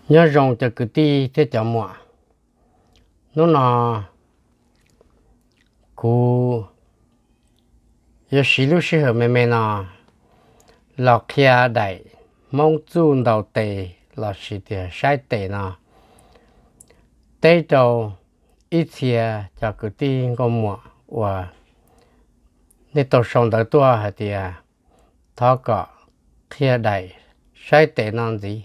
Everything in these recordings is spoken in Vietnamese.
nhớ rong cho cứ ti thế cho mua nó nọ cú giờ xí lúc xí hợp mẹ nọ lọc kia đại mong chun đầu tề là xí tiền sai tề nọ tề đầu ít chia cho cứ ti có mua và nếu tôi sống tới tua hay thì thọ có kia đại sai tệ non gì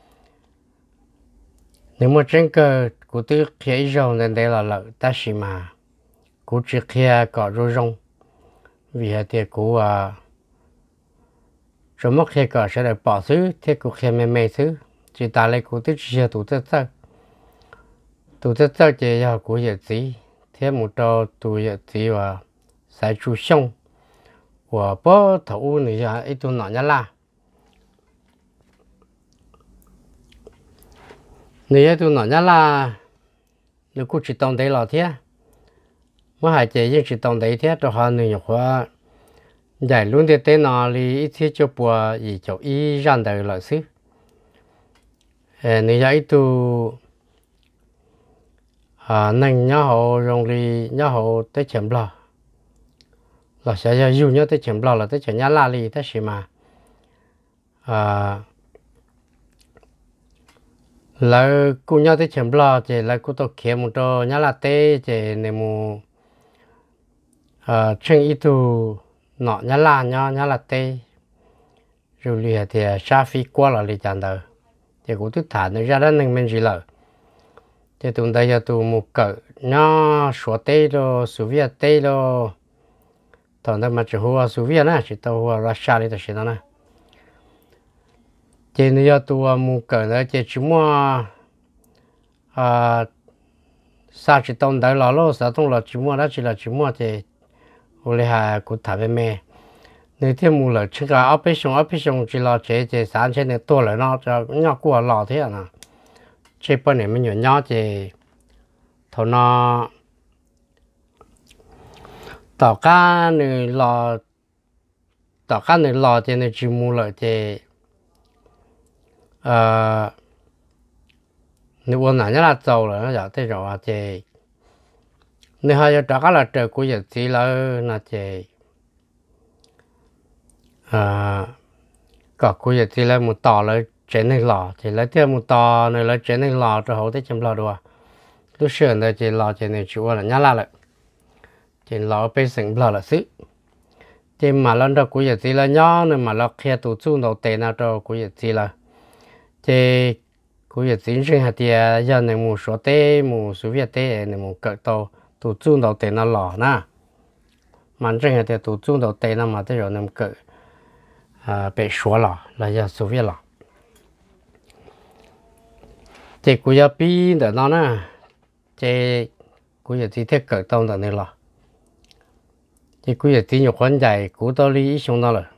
nếu mà trên cơ của tôi kia rong nên đây là lợi ta xí mà của chỉ kia có rô rong vì hay thì của cho mất kia có sẽ được bỏ xứ thế của kia mê xứ chỉ ta lấy của tôi chỉ tụ tất chỉ là của giờ gì thế một trò tụ giờ gì và sai chú xong và bố thấu này là ít tu nọ nhá la này tu nọ nhá la nếu cô chỉ tông đấy là thế mà hai chị chỉ tông đấy thế cho họ người hoa giải luôn thì tên nó thì ít thiết cho bùa gì cho ý rằng đời là xứ này ít tu nên nhớ họ dùng đi nhớ họ tới chấm là sẽ cho dù nhớ tới chấm là tới chấm nhá la li tới gì mà là cô nhớ tới chấm thì là cô tôi kiếm một trò nhá la tê thì nếu mu trên ít tu nọ nhá la tê rồi liền thì sa phi qua là đi chẳng đâu thì cũng tức thả nó ra đó nên mình chỉ là thì tụi đây giờ tụi một cỡ nó số tê rồi số việt tê rồi thằng đó mà chỉ hoa số việt nè chỉ tao hoa Russia đi tới đó nè thì bây giờ tụi một cỡ đó chỉ mua sao chỉ tông đại lò lô sao tông là chỉ mua đó chỉ là chỉ mua thì hồi là cũng thả về mẹ nếu thêm một lần chỉ có operation chỉ là chỉ 3000年多了nó cho nhau qua lò thế à nè chỉ bên này mình nhỏ thì thằng nó tàu cá này lò thì này chỉ mua lại thì nếu muốn nào là giàu rồi nó giờ thế rồi thì nếu hai tàu cá là trời của giờ chỉ là thì có của giờ chỉ là một tàu là trên này lò thì lấy thêm một tàu này là trên này lò cho hậu tới chấm lò đùa lúc xưa này thì lò trên này chủ là nhá la lại trên lò bên sừng lò là xứ thì mà lần đầu của giờ chỉ là nhỏ nên mà lò kia tụ chung đầu tiền nào cho của giờ chỉ là thì của giờ chỉ riêng hạt thì giờ này một số tê một số việt tê này một cỡ tàu tụ chung đầu tiền nào lò nè mà riêng hạt thì tụ chung đầu tiền nào mà tới rồi nằm cỡ bị số lò là giờ số việt lò thì của giờ pin để nó nè thì của giờ chỉ thiết cỡ tông này lò thì của giờ chỉ nhiều khoản dài của tôi lý xong đó rồi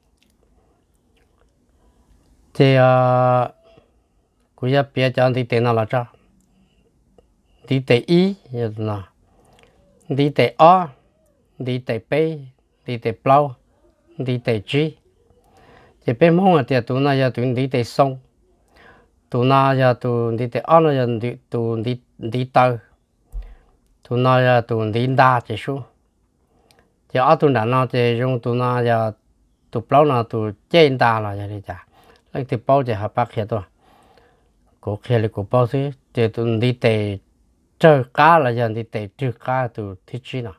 thì của giờ bây giờ đi tiền nào là cho đi tiền y như thế nào đi tiền o đi tiền p đi tiền plau đi tiền g thì bên mông thì tụi nó giờ tụi đi tiền sông tụi nó giờ tụi đi tiền o nó giờ tụi đi tàu tụi nó giờ tụi đi đa chỉ số thì ở tụi nó thì dùng tụi nó giờ tụi plau nó tụi trên đa là vậy chả lấy thì bao giờ hợp bác kia thôi có khi là có bao nhiêu thì tụi đi tè chơi cá là giờ đi tè chơi cá tụi thích chi nào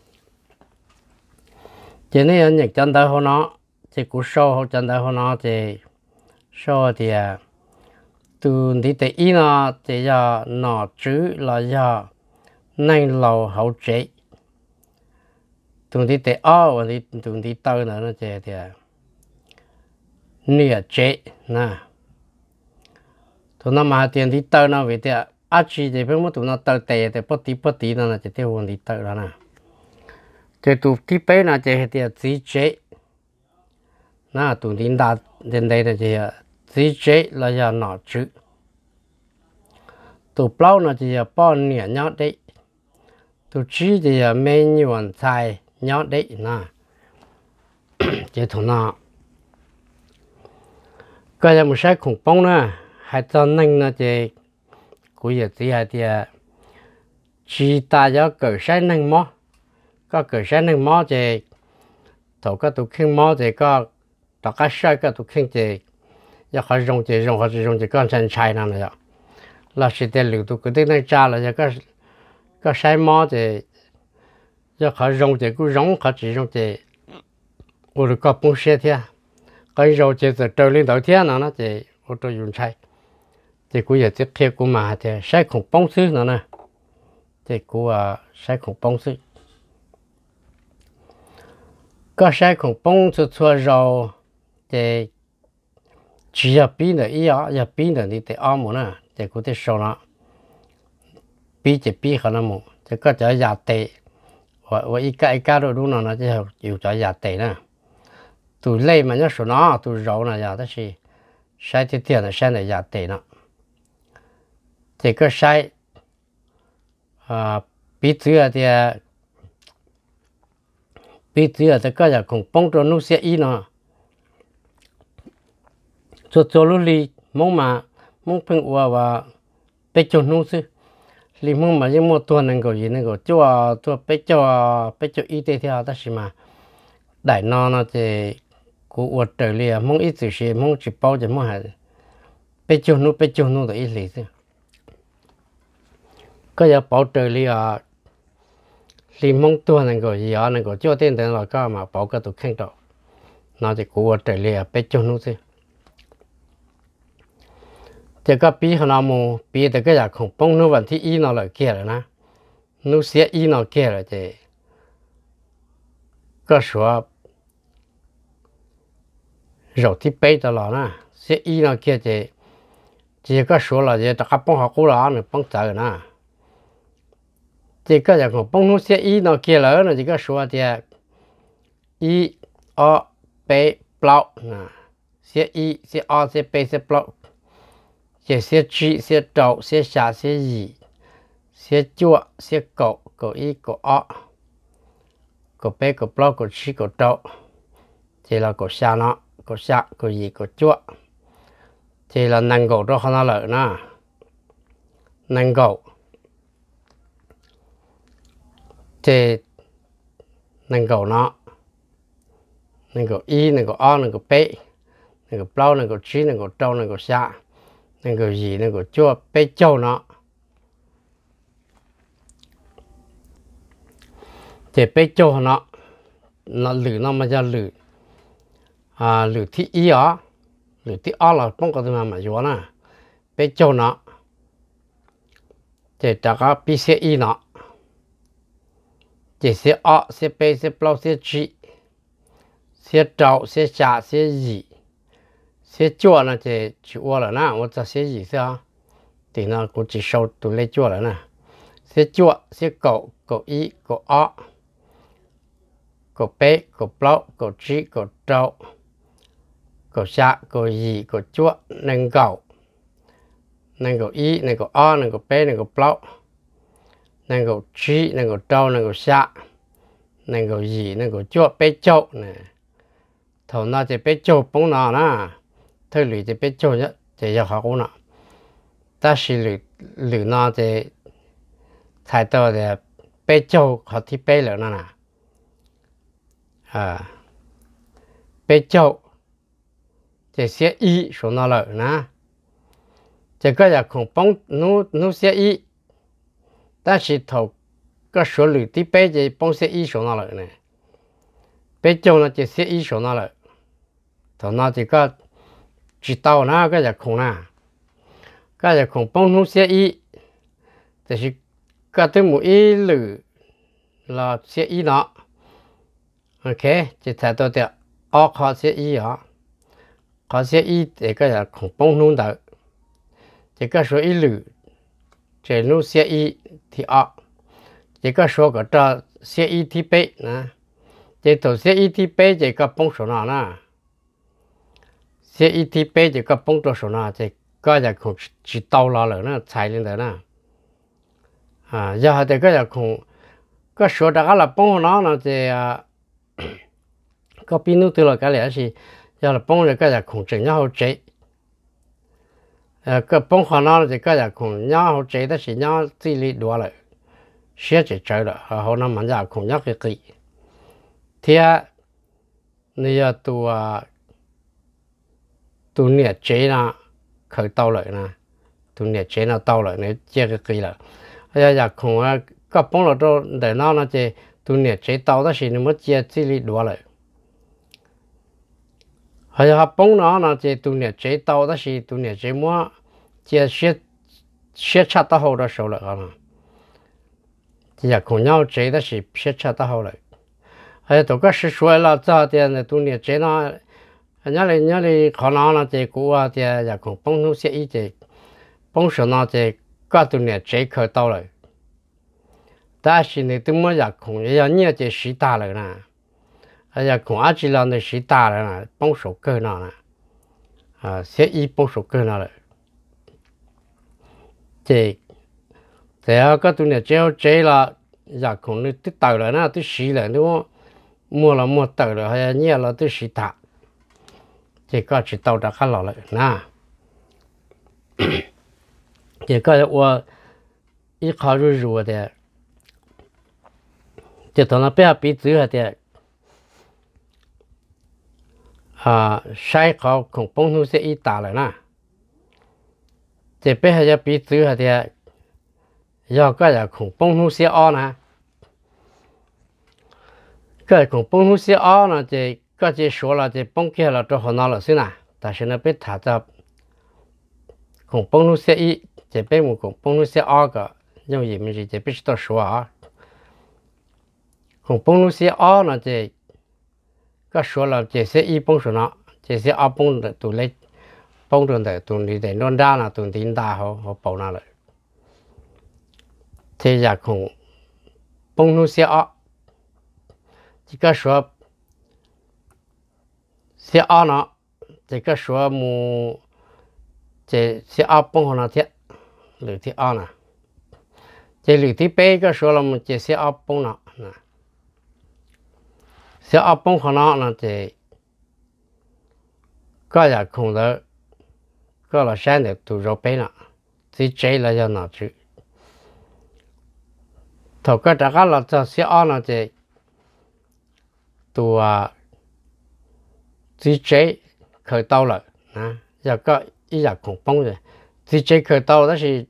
chỉ nên những chân tay họ nó thì cũng sâu họ chân tay họ nó thì sâu thì tụi đi tè ý nó thì giờ nó chữ là giờ nên lâu hậu chế tụi đi tè và tụi đi tàu nữa nó thì nửa chế nè tụi nó mà tiền đi tàu nó về thì chỉ thì phải mất tụi nó tàu tè thì bất tí nó là chỉ tiêu đi tàu đó nè thì tụi tí bé nó thì chỉ chế nè tụi đi đa đến đây là chỉ chế là giờ nọ chữ tụi plau nó chỉ bao nhiêu nhót đấy tụi chỉ thì mấy nhiều xài nhót đấy nè chỉ tụi nó cái là một sai khủng bông nè hai cho nên nó thì cũng giờ thì hai thì chỉ ta cho cởi sai nên mó có cởi sai nên mó thì thầu có tụ kinh mó thì có tất cả sai có tụ kinh thì giờ họ dùng thì con chân trái nào nữa là sẽ để lưu tụ cái tiếng này trả là giờ có sai mó thì giờ họ dùng thì cứ dùng họ chỉ dùng thì我哋個半些天，佢做就做領導天啦，就我做用菜，就佢也就貼個嘛，就曬空幫手呢，就佢啊曬空幫手，個曬空幫手出肉，就只要邊的一樣，要邊的你得按摩呢，就佢得收啦，邊就邊可能冇，就個就壓地，我一家都รู้呢，就有咗壓地呢。tụi lấy mà nhớ số nó tụi rau này giờ đó là sai thì tiền là sai này giờ tiền nó thì cái sai bí thư thì cái giờ cũng bông cho nó sẽ ý nó cho lúc đi mong phun ua và bé cho nó chứ li mong mà những một tuần này có gì này có cho bé cho ý thế theo đó mà đại nó thì cô ở trời liền mong ít gì sẽ mong chỉ bao giờ mong hay bé cho nó là ít gì chứ cái giờ bảo trời liền mong tuần này có gì này có cho tiền là cái mà bảo cái tụ khen đó nó thì cô ở trời liền bé cho nó chứ thì cái bí họ nào mà bí thì cái giờ không bông nó vẫn thì ý nó là kia rồi nè nó sẽ ý nó kia rồi thì cái số rồi thì bây giờ là nè sẽ ý nó kia thì chỉ có số là gì tất cả bông học cũ là nó bông trời nè thì cái giờ còn bông nó sẽ ý nó kia là nó chỉ có số thì ý a b blau nè sẽ ý sẽ a sẽ b sẽ blau sẽ chi sẽ trâu sẽ xả sẽ gì sẽ chua sẽ cậu ý cậu a cậu b cậu blau cậu chi cậu trâu thì là cậu xả nó có sạ có gì có chua thì là năng gạo đó không lợi nè năng gạo thì năng gạo nó năng gạo y năng gạo o năng gạo bé năng gạo bao năng gạo chi năng gạo trâu năng gạo sạ năng gạo gì năng gạo chua bé châu nó thì bé châu nó lử nó mà ra lử lử thị ý á lử thị á là không có gì mà vô nè bé châu nó thì tất cả bí xe ý nó chỉ xe á xe bé xe bao xe chi xe trâu xe xả xe gì xe chua nó thì chua là nè我这xe gì sao thì nó cũng chỉ sâu tụi lấy chua là nè xe chua xe cậu ý cậu á cậu bé cậu bao cậu chi cậu trâu cậu xạ cậu gì cậu chua năng gạo ý năng gạo o năng gạo bé năng gạo bao năng gạo chi năng gạo trâu năng gạo xạ năng gạo gì năng gạo chua bé châu nè thầu nó thì bé châu bông nó nè thôi lười thì bé châu nhất thì giờ họ cũng nè ta chỉ lười nó thì thay đổi thì bé châu họ thì bé nữa nè bé châu thì sẽ ý số nó lợi nè chỉ có là không bông nó sẽ ý ta chỉ thầu cái số lượng tí bé thì bông sẽ ý số nó lợi nè bé châu nó chỉ sẽ ý số nó lợi thầu nó chỉ có chỉ tao nè cái là không nè cái là không bông nó sẽ ý thì cái thứ một ý lử là sẽ ý nó ok chỉ thay đổi được họ sẽ ý hả họ sẽ ý thì cái là không bông nung đỡ chỉ có số ý lử chỉ nó sẽ ý thì chỉ có số cái đó sẽ ý thì bé nè chỉ tổ sẽ ý thì bé chỉ có bông số nào nè sẽ ý thì bé chỉ có bông số nào chỉ cái là không chỉ tàu là rồi nó chạy lên đấy nè giờ thì cái là không cái số đó là bông nó thì có pin nước từ là cái này là giờ là bông rồi cái là không chừng nhau chế cái bông hoa nó thì cái là cũng nhau họ chế đó chỉ nhau chỉ lý đua lại sẽ chỉ chơi được họ nó mà giờ cũng nhau cái thì này tụ nhiệt chế là khởi tàu lại nè tụ nhiệt chế là tàu lại này chơi cái là bây giờ cũng cái bông là đó để nó chỉ tụ nhiệt chế tàu đó chỉ nó mới chơi chỉ lý đua lại hay là bông nó chỉ tụ nhiệt chế tàu đó chỉ tụ nhiệt chế mua chơi sẽ chặt tao hậu đó số lại à thì giờ cùng nhau chế đó chỉ sẽ chặt tao hậu lại hay tổ cái sự suy là cho tiền này tụ nhiệt chế nó nhớ đi khó nó chỉ cũ thì giờ cùng bông nó sẽ ít chỉ bông số nó chỉ có tụ nhiệt chế khởi tàu lại但是呢都没giờ cùng giờ nhiều chỉ sĩ ta lại nè giờ cùng ai chỉ là này sĩ ta lại nè bông số cơ nó nè sẽ ít bông số cơ nó lại thì cái tụi này chế là giờ cũng nó tích tàu rồi nó tích xí rồi nó mua là mua tàu rồi hay nhiều là tích xí tạ thì có chỉ tàu đã khá lọ lại nè thì có我一考入入的就到那边比最好的晒好空崩出是一打了呢这边还要比最好的要个要空崩出些二呢个空崩出些二呢这个就说了这崩开了之后拿了是呢但是呢被他这空崩出些一这边我空崩出些二个因为没这必须得说啊空崩出些二呢这个说了这些一崩说呢这些二崩的都来崩着的都你得弄大了都顶大好包那了这下空崩出些二这个说些二呢这个说么这些二崩上那天六天二呢这六天八个说了么这些二崩了些二崩上那这个也空的个了山的都绕背了这摘了要拿去头个这个了这些二呢这都这摘可到了要个一下空崩的这摘可到但是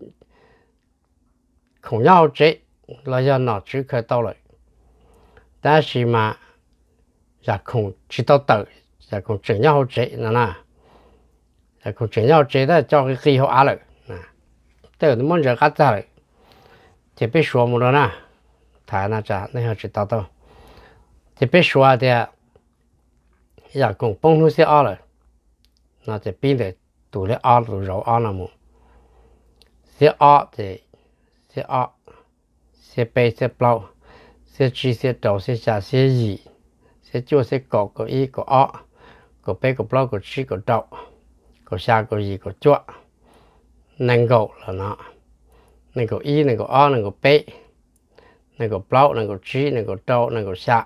空要摘了要拿去可到了但是嘛也空知道到也空真要摘那也空真要摘的叫个以后了都那么热个子了这别说么了呢他那这那要知道到这别说的也空崩出些了那这边的都来都绕了么些的些些白些包些鸡些豆些虾些鱼些猪些狗个一个个白个包个鸡个豆个虾个鱼个猪能够了呢那个一那个二那个白那个包那个鸡那个豆那个虾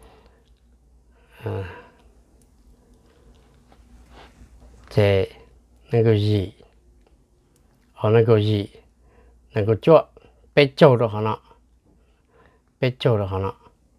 这那个鱼那个鱼那个猪被揪着好了被揪着好了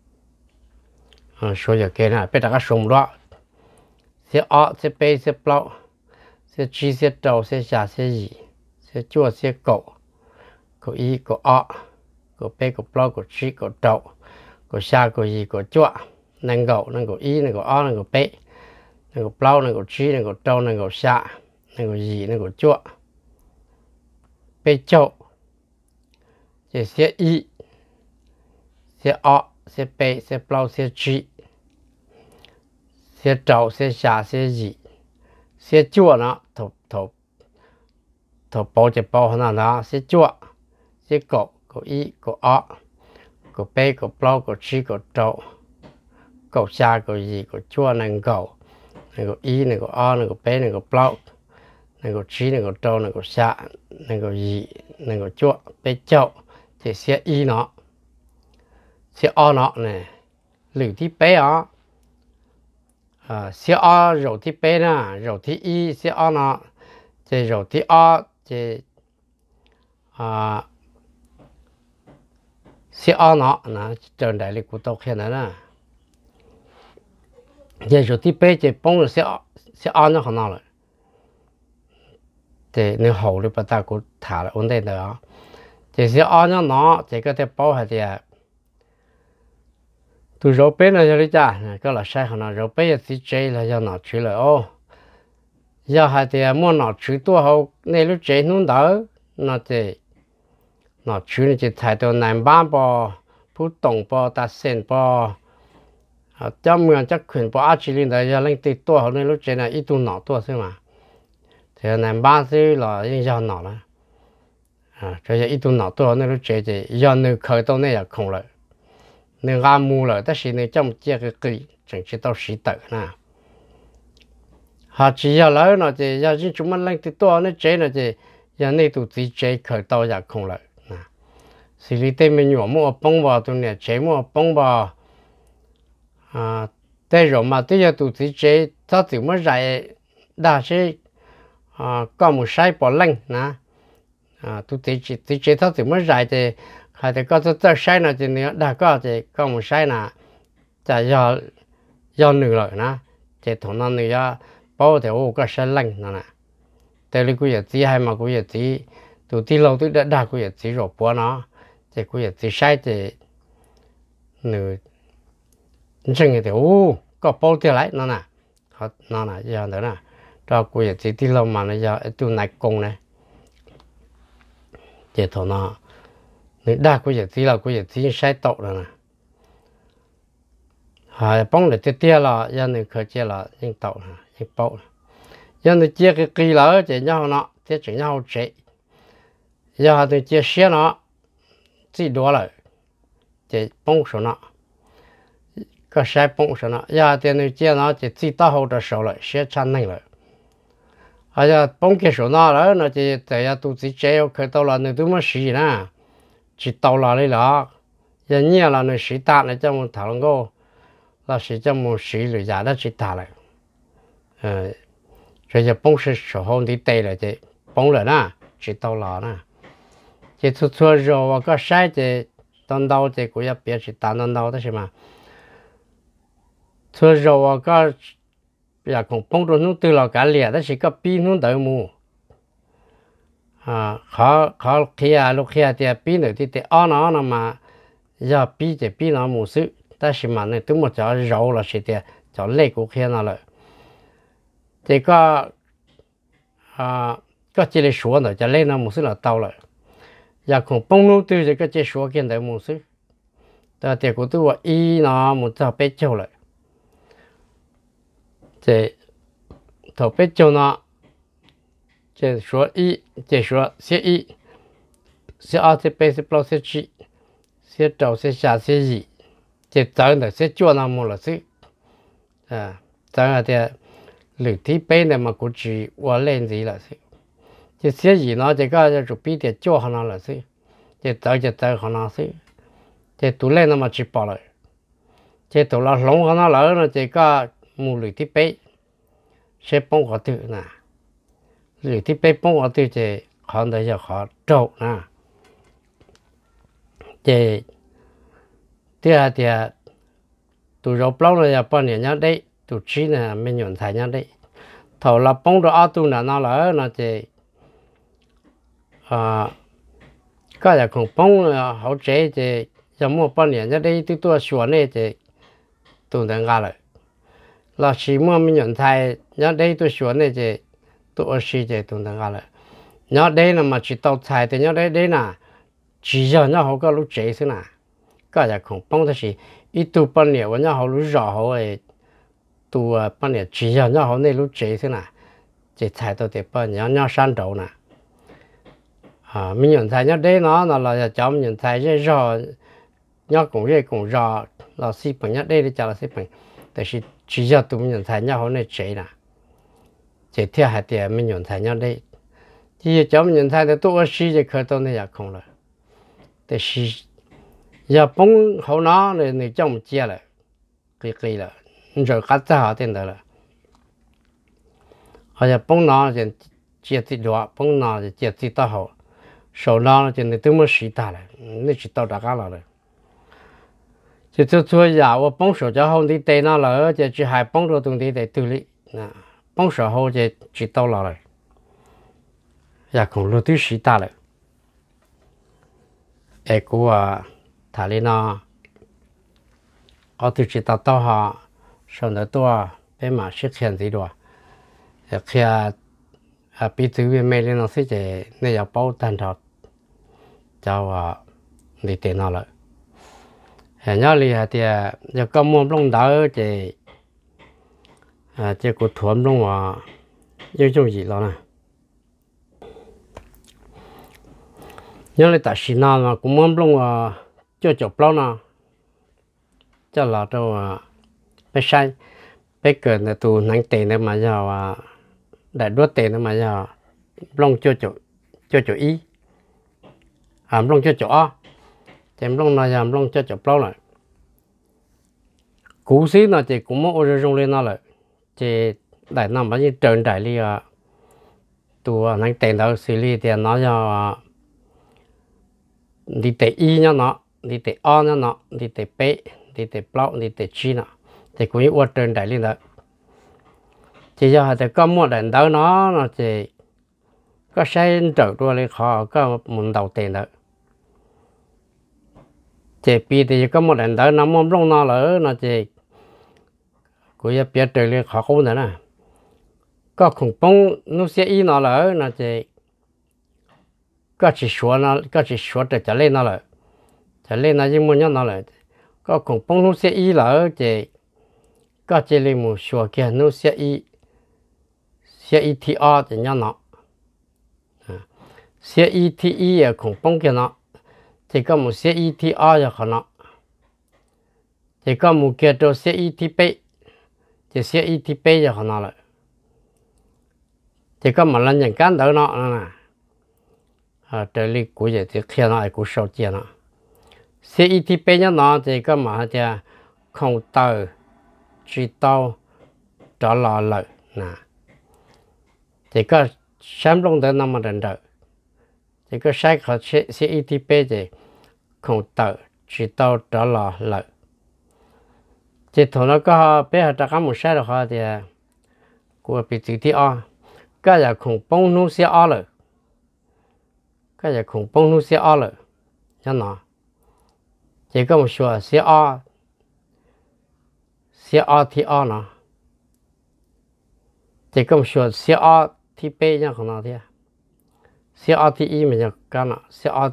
说就给呢被大家送了些些白些包些鸡些豆些虾些鱼些猪些狗个一个二个白个包个鸡个豆个虾个鱼个猪能够一那个二那个白那个包那个鸡那个豆那个虾那个鱼那个猪被揪这些一些二些白些包些鸡些豆些虾些鱼些猪呢头包就包那些猪些狗个一个二个白个包个鸡个豆个虾个鱼个猪能够那个一那个二那个白那个包那个鸡那个豆那个虾那个鱼那个猪被揪这些一呢些二呢六天八些二肉体白呢肉体一些二呢 chế rồi tí o chế xe o nó trơn đại lý của tàu kia nữa nè chế rồi tí bé chế bông rồi xe o nó không nào rồi chế nếu hậu thì bắt ta cũng thả lại ổn định đó chế xe o nó chế có thể bao hạt thì tu rau bé này cho đi cha cái là sai không nào rau bé thì chế là do nó chửi lại ô giờ hạt thì mua nó chửi tua hậu này lúc chế nó đỡ nó chế nó chửi nó chế thay đồ nằm bán bò phú tổng bò ta sen bò cho mượn chắc khuyên bò chỉ linh đấy giờ lên từ tua hậu này lúc chế này ít tu nó tua thôi mà thì nằm bán thì là những giờ nó là cho giờ ít tu nó tua này lúc chế thì giờ người khởi đầu này là không lợi người gà mù lợi但是呢trong chia cái chẳng chỉ tao sĩ tử nè họ chỉ giờ lấy nó thì giờ chỉ chúng mình lên từ tua nó chế nó thì giờ này tụi chỉ chế khởi đầu là không lợi nè xử lý tên mình nhỏ mua bông bò tụi này chế mua bông bò đây rồi mà tới giờ tụi chỉ chế tao chỉ mới dạy đa số có một sai bỏ lạnh nè tụi chỉ chế tao chỉ mới dạy thì hay thì có cái sai nào thì nếu đã có thì có một sai nào chả do nửa rồi nè thì thằng nó nửa bao thì ô có sai lạnh nè tại vì cái gì hay mà cái gì tụi tí lâu tụi đã cái gì rồi bỏ nó thì cái gì sai thì nửa chân thì ô có bao thì lại nó nè nó nè giờ nữa nè đó cái gì tí lâu mà nó giờ tụi này cùng này thì thằng nó đa cái gì là cái gì sai tốt rồi nè, bông lại tiệt là giờ này khởi chia là những tốt nè, những bông, giờ này chia cái kỳ lỡ thì nhau nó, thì chỉ nhau chế, giờ này chia xe nó, chỉ đua lại, thì bông số nó, cái sai bông số nó, giờ thì này chia nó chỉ tao hậu được số lại, xe chăn này lại, giờ bông cái số nó nó thì tại giờ tụi chỉ chế khởi đầu là người tụi mới xí nè. chỉ tàu là đấy là giờ nhiều là người sĩ ta này trong một thảo luận cô là sĩ trong một sĩ lười giả đó sĩ ta lại rồi giờ bông sĩ sổ hôn đi tây là chị bông rồi nè chỉ tàu là nè chị thu thua rồi và có sai thì đón đầu thì cũng biết sĩ ta đón đầu đó mà thua rồi và có giờ cũng bông rồi nó từ là cả liệt đó sĩ có pin nó đỡ mù khó khi lúc khi thì pin nữa thì nó mà giờ pin thì pin nó một sự但是嘛呢都没叫肉了是的叫肋骨看到了这个个这里说呢叫肋那没事了到了也可帮助对这个这说见的没事但这个对我一呢没找被救了这头被救呢这说一这说写一写二这背是不写七写周写下写一这真的写做那么了是真的绿体背的嘛估计我练gì了是这写一呢这个就比的做好了是这真好了是这读来那么去报了这读了龙好了呢这个木绿体背写帮我读呢绿体背帮我读这看到就好走呢这第二点tụi rau plau này là bao nhiêu nhá đấy tụi chi này mình nhận thấy nhá đấy thầu là bông đồ tụi nó là nó chỉ cái là không bông là hậu chế thì giờ mua bao nhiêu nhá đấy tụi tôi xóa này thì tụi nó ngã lại là chỉ mua mình nhận thấy nhá đấy tụi xóa này thì tụi xí thì tụi nó ngã lại nhá đấy là mà chỉ tàu xài thì nhá đấy nè chỉ giờ nhá họ có lúc chế thế nè cái là không bông thì ít tu bao nhiêu nhá họ lúc rõ họ ấy tu bao nhiêu chỉ giờ nhá họ này lúc chế thế nè chế xài tao thì bao nhiêu nhá san đầu nè mình nhận thấy nhá đấy nó là cho mình nhận thấy cái rõ nhá cũng rõ là xí bằng nhá đây thì chả là xí bằngแต่是chỉ giờ tụi mình nhận thấy nhá họ này chế nè chế theo hai tiền mình nhận thấy nhá đấy chỉ cho mình nhận thấy là tụi xí thì khởi đầu này là không rồiแต่是giờ bông hậu nó này trong chia lại kỳ là rồi cắt ra họ tiền đó là giờ bông nó thì chia thì đó bông nào thì chia thì tao hậu sau đó thì tôi mới xí ta lại nó chỉ tao đã cá rồi chỉ tôi giờ我帮手就好你对那了就还帮着东西在对里啊帮手后就知道了也可能都是大了哎个啊他哩呢我都知道到哈上得多被马是看这多也看比这边买的那些的那要包单套叫啊你对那了hiện giờ thì giờ có mua lông đỡ thì chỉ có thuần lông mà yêu chung gì đó nè nhớ lại tại xin nào mà cũng mua lông mà cho chụp lâu nè cho là đâu bé sai bé cỡ là tụ nắng tiền nữa mà giờ đại đốt tiền nữa mà giờ lông cho chụp ý lông cho chụp chém lông này giờ lông cho chụp lâu này cú xí nó chỉ cũng muốn ở trong lên nó lại chỉ đại nằm bao nhiêu trơn đại li tụ nắng tiền đâu xử lý thì nó cho đi tới y nhá nó đi tới o nhá nó đi tới b đi tới plau đi tới chi nó thì cũng như ở trơn đại li đó chỉ giờ thì có một đàn đâu nó chỉ có sai trở đua lên khó có muốn đầu tiền đó chỉ vì thì có một đàn đâu nó mong lông nó lỡ nó chỉ của nhà biết trời lên khó khăn nữa nè có khủng bông nó sẽ y nó lỡ nó chỉ có chỉ số để trả lên nó lỡ trả lên nó nhưng mà nó lỡ có khủng bông nó sẽ y lỡ chỉ có chỉ lên một số kia nó sẽ y thì o thì nhau nó sẽ y thì y ở khủng bông kia nó chỉ có một sẽ y thì o là khó nó chỉ có một kia đồ sẽ y thì b chỉ sẽ y thì b là khó nó lại chỉ có một lần nhận cán đỡ nó nè trời li của gì thì khi nó ai cũng sâu tiền nó sẽ y thì b nhá nó chỉ có mà thì không tờ chỉ tao trả lại nè chỉ có sáng lông tới năm mà đền đỡ chỉ có sai khó sẽ y thì b thì không tờ chỉ tao trả lại chỉ thằng nó có bé họ trả một sai rồi họ thì của bị tự thi o cái giờ không bông nu sẽ o rồi cái giờ không bông nu sẽ o rồi cho nó chỉ có một số sẽ o thì o nó chỉ có một số sẽ o thì b nha không nào thế sẽ o thì y mình cái nó sẽ o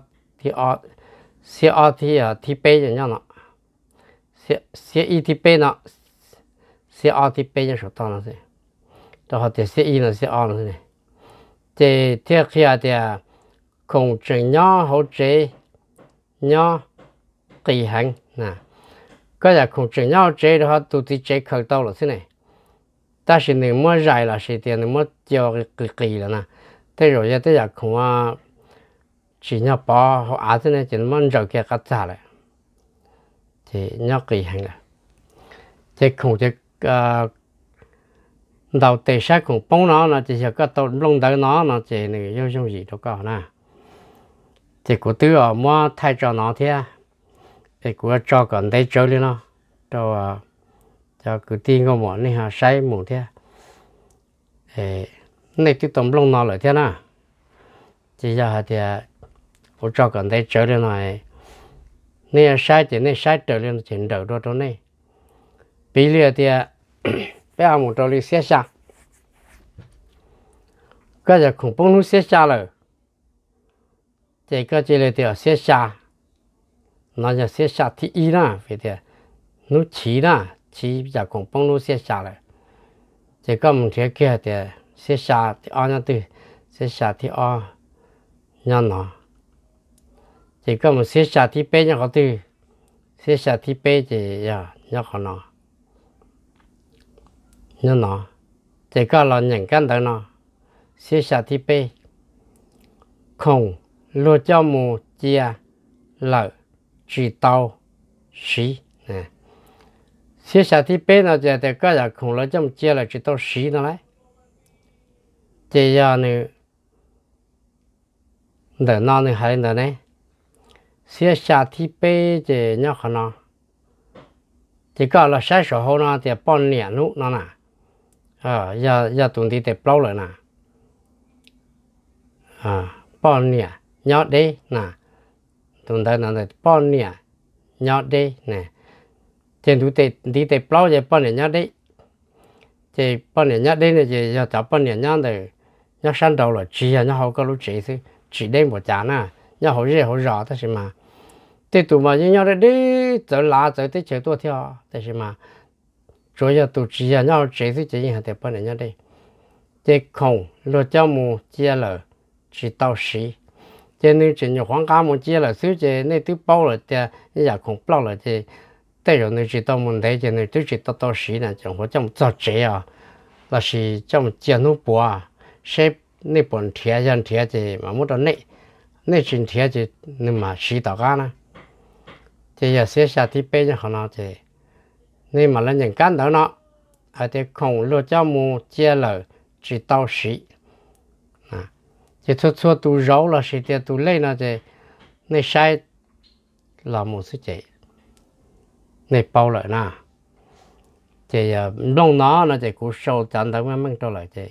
thì b nha nó sẽ y thì b nó sẽ o thì b nha số to nó thế đó họ thì sẽ y là sẽ o nó thế thì theo khi thì không chừng nhỏ hỗ trợ nhỏ kỳ hành nè cái là không chừng nhỏ chế đó họ tụi thì chế khởi tàu là thế này ta chỉ nếu mà dài là sẽ tiền nếu mà cho cái kỳ là nè thế rồi giờ tới giờ không chỉ nhỏ bỏ họ thế này chỉ mà rồi kia cắt ra lại thì nhỏ kỳ hành là chế không chế đầu tiên sát cũng bông nó là chỉ có tàu lông tới nó chỉ này yêu trong gì đâu có nè thì của tôi ở mua thay cho nó thế thì của cho còn đây chơi lên nó cho cứ tin có món này ha say món thế này tôi tôm lông nó lại thế nè chỉ giờ thì của cho còn đây chơi lên này này say thì này say trở lên chuyển đầu đó này bây giờ thì bây giờ một trò đi xe xa cái giờ khủng bông nó xe xa rồi chỉ có chỉ là điều xe xa nó là xe xa thì y nè phải thế nó chỉ nè chỉ giờ khủng bông nó xe xa rồi chỉ có một cái kia thì xe xa thì o nhau từ xe xa thì o nhau nó chỉ có một xe xa thì b nhau có từ xe xa thì b thì giờ nhau có nó nó chỉ có là nhận căn đó nó sẽ sát thì b không lúa cho mù chia lợi chỉ tàu xí nè sẽ sát thì b nó chỉ có là không lúa cho mù chia lợi chỉ tàu xí nó đấy chỉ giờ này đỡ non thì hay đỡ này xe xa thì bê thì nhóc nó chỉ có là sai số hồ nó thì bao nhiêu lúc nó nè giờ tụi đi tập lâu rồi nè bao nhiêu nhóc đi nè tụi đây nó là bao nhiêu nhóc đi nè trên tụi đi tập lâu thì bao nhiêu nhóc đi thì bao nhiêu nhóc đi này thì giờ tập bao nhiêu nhóc rồi nhóc sang đầu rồi chỉ là nhóc học cái lúc chỉ đến một chán à nhóc học gì học rõ thế mà thì tụi mà như nhau đấy đi giờ lá giờ tới chơi tua theo thế mà rồi giờ tụi chỉ là nhau chơi thì chơi hàng đẹp hơn nhau đây thì không rồi cho mù chia là chỉ tao xí cho nên chỉ nhiều khoảng cả một chia là xíu chơi nên tụi bao là thì giờ không bao là thì tới rồi nên chỉ tao muốn thấy cho nên tụi chỉ tao xí là chẳng có trong giờ chơi à là chỉ trong chia nút bùa à xếp nên bọn thiệt dân thiệt thì mà muốn đó nên chuyện thiệt thì nên mà xí tao cả nè thì giờ sẽ xa thì bây giờ họ nói thì nên mà lên những cái đó nó thì không lo cho mua chia lời chỉ tao sĩ thì thua tu rau là sĩ thì tu lấy nó thì nên sai là một sự chế nên bao lại nè thì nông nó thì cũng sâu chẳng đâu mà mang cho lại thì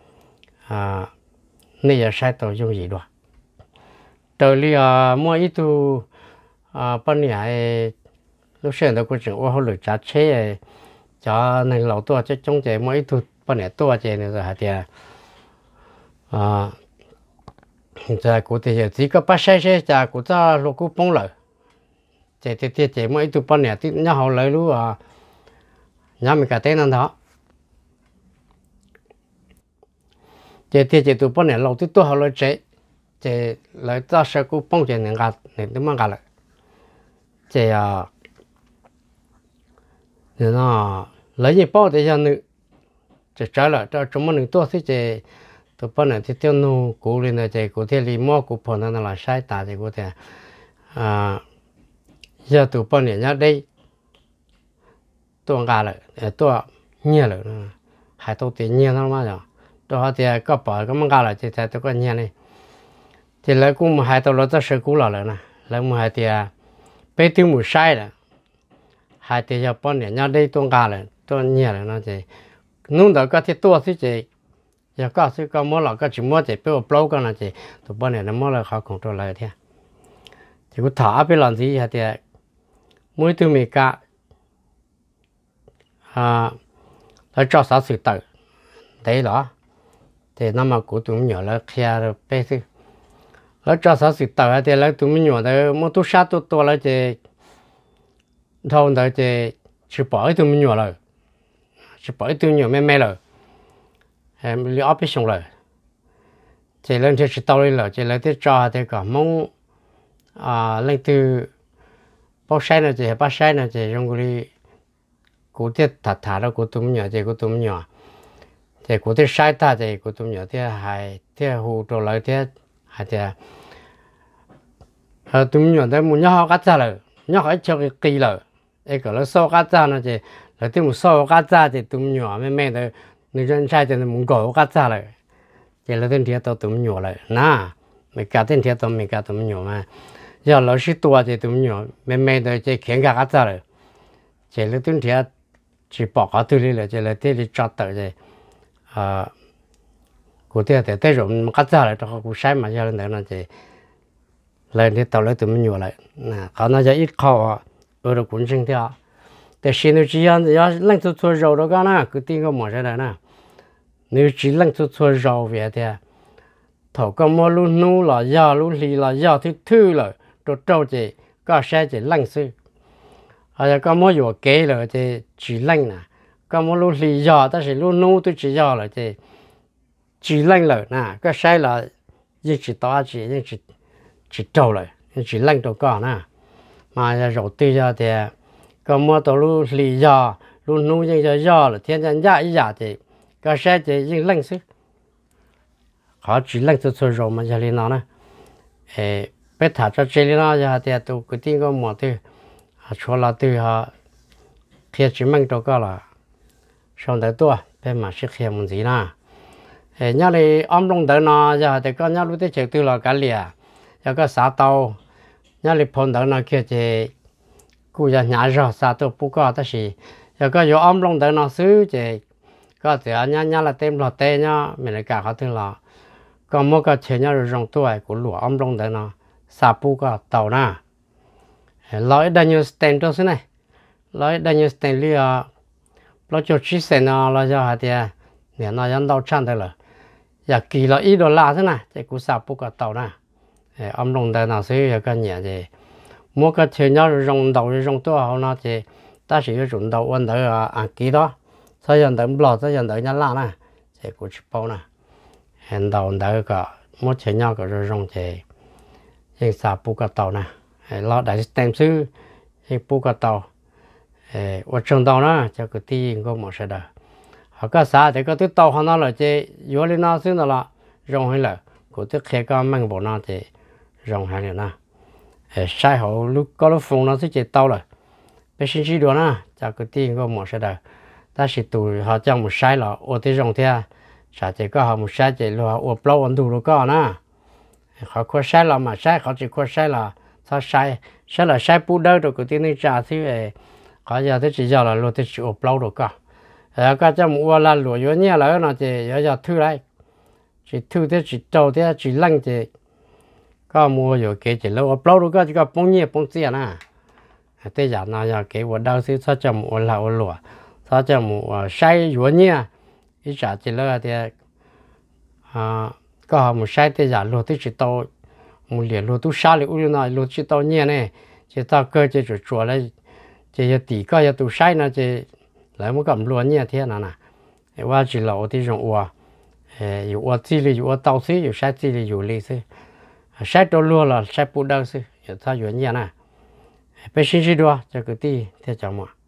nên giờ sai tao dùng gì đó từ li mua ít tu bên này lúc xưa tôi cũng chịu qua hồi lửa chả chế cho nên lâu tua chứ trong chế mỗi thứ bên này tua chế này rồi hả thì giờ cụ thì chỉ có bắt xe giờ cụ cho lúc cụ bông lợi chế mỗi thứ bên này thì nhau họ lấy luôn nhau mình cả tên ăn đó chế tụ bên này lâu thì tua họ lấy chế lấy cho xe cụ bông chế này gạt này tôi mang gạt lại chế nó lấy gì bao để cho nữ chỉ trả lại cho chúng mìnhตัวที่จะตัวป้อนเนี่ยที่เที่ยวนู่กูเลยนะจะกูที่รีโมกูพอนั่นแหละใช้ตาจะกูแต่giờตัวป้อนเนี่ยยังได้ตัวงาเลยตัวเงี้ยเลยหายตัวตีเงี้ยนั่นมาจ้ะตัวเขาที่ก็ปล่อยก็มันกาเลยจะแต่ตัวก็เงี้ยเลยจะแล้วกูมาหายตัวเราจะเสือกูหล่อเลยนะแล้วมาหายที่ไปถึงหมู่ใช้เลยhai thì giờ bọn này nhau đây tuôn gà này tuôn nhiều này nó chỉ nung đó cái tua thì chỉ giờ có sự có mua là có chỉ mua chỉ biết bao cái này chỉ tụi bọn này nó mua là khó control lại thế chỉ có thả biết làm gì thì mỗi thứ mình cả nó cho sao sự tự đấy đó thì nó mà của tụi mình nhỏ là kia rồi bé thứ nó cho sao sự tự thì lấy tụi mình nhỏ đấy mua tu sát tu là chỉ thâu đó chỉ bỏ tụi mình nhỏ rồi chỉ bỏ tụi nhỏ mẹ rồi em lấy áp xuống rồi chỉ lên chỉ tao lên rồi chỉ lấy cái trò thì cả mong lên từ bao sai này chỉ bao sai này chỉ dùng cái cụ thể thà đó của tụi mình nhỏ chỉ của tụi mình nhỏ chỉ cụ thể sai ta chỉ của tụi mình nhỏ thì hay thì hù trò lại thì hay thì tụi mình nhỏ đấy muốn nhỏ cắt ra rồi nhỏ phải cho cái kỳ rồi cái nó sau cắt ra nó chỉ là tiếng một sau cắt ra thì tụi nhỏ mẹ đấy người dân sai thì muốn cổ cắt ra rồi chỉ là tiếng thiệt tụi nhỏ lại nè mình cả tiếng thiệt mình cả tụi nhỏ mà giờ老师多thì tụi nhỏ mẹ đấy chỉ khiến cả cắt ra rồi chỉ là tiếng thiệt chỉ bỏ cả tụi đi là chỉ là tiếng đi chặt tới rồi cụ thể thì tới rồi cắt ra rồi cho cụ sai mà giờ lên đấy nó chỉ lên thì tao lấy tụi nhỏ lại nèเขาน่าจะít khó ở đó cũng sinh theoแต่xin nó chỉ ăn giờ lăng chút chút rau đó cái na cứ tin cái mỏ ra đấy na nếu chỉ lăng chút chút rau về thì thầu cái mỏ luôn nô là giờ luôn lì là giờ thứ thứ rồi rồi trâu thì có xe thì lăng sư giờ cái mỏ vừa kế rồi thì chỉ lăng nè cái mỏ luôn lì giờ ta chỉ luôn nô tôi chỉ giờ rồi thì chỉ lăng rồi nè cái xe là chỉ to chỉ trâu rồi chỉ lăng trâu có nè mà rồi từ giờ thì có mua tàu lu lì giờ lu nu như giờ là thiên chân dạ thì cái xe thì những lăng sức họ chỉ lăng cho rồi mà giờ lên nó nè bé thả cho chơi nó giờ thì tôi cứ tin có một thứ cho là từ họ khi chỉ mang cho cái là xong tới tua bé mà sẽ khi muốn gì nè nhớ đi ông long tới nó giờ thì có nhớ lúc tới chơi từ là cái lìa giờ có xã tàu nhà lịch phun đỡ nó kia thì cú giờ nhà rồi xã tàu bù có đó gì giờ có vô ôm lông đỡ nó xứ thì có thể nhà là tem lọt tê nhá mình lại cả họ thứ là còn mua cái chuyện nhà rồi rong tuổi của lúa ôm lông đỡ nó xã bù có tàu na nói đây như stand đó xí này nói đây như stand li nó cho chỉ sen nó cho hạt tiền nè nó vẫn đâu chăn được rồi giờ kỳ là ít đô la thế này thì cũng sao bút cái tàu nè ông đồng đời nào xíu cái nhà thì mua cái chuyện nhau rong đầu rong tua họ nó thì ta chỉ có dùng đầu ăn đỡ ăn kỳ đó sau giờ đỡ lọt sau giờ đỡ nhá la nè thì cũng chụp bao nè hiện đầu đỡ cả mua chuyện nhau cái rong thì thì sao bút cái tàu nè lo đại tem xứ thì bút cái tàu ở trong tàu nó cho cái tiền có một số đó họ có xã thì có tàu họ nó là chỉ vô lên nó xíu nó là rong hay là của tức khi có mang bộ nó thì rong hay là na sai họ lúc có lúc phun nó sẽ chỉ tàu rồi bây giờ chỉ đùa na cho cái tiền có một số đó ta chỉ tụi họ trong một sai là ở cái rong thế xã chỉ có họ một sai chỉ là ở bao ăn đủ rồi có na họ có sai là mà sai họ chỉ có sai là sao sai là sai bù đỡ rồi cái tiền này trả thì họ giờ thì chỉ giờ là lúa thì chỉ ở bao rồi cả cái trong mùa là lúa nhiều nhẹ là nó chỉ giờ thu lại chỉ thu thì chỉ trâu thì chỉ lăng thì có mua rồi cái chỉ lâu ở bao rồi cái chỉ có bông nhẹ bông xịa nè thế giờ nó giờ cái vật đâu thì sao trong mùa là lúa sao trong mùa sai nhiều nhẹ ít trả chỉ lâu thì có một sai thì giờ lúa thì chỉ tàu một liền lúa tu sa thì u nó lúa chỉ tàu nhẹ này chỉ tàu cơ chỉ chuột lại chỉ tỷ có giờ tu sai nó chỉ lại một cầm luôn như thế nào nèว่าchỉ là thì dùng ua ua chỉ là ua tàu xí ua sai chỉ là ua lì xí sai đồ luôn là sai bút đâu xí sao ua như nè bây giờ chỉ đua cho cái tí thế chẳng mà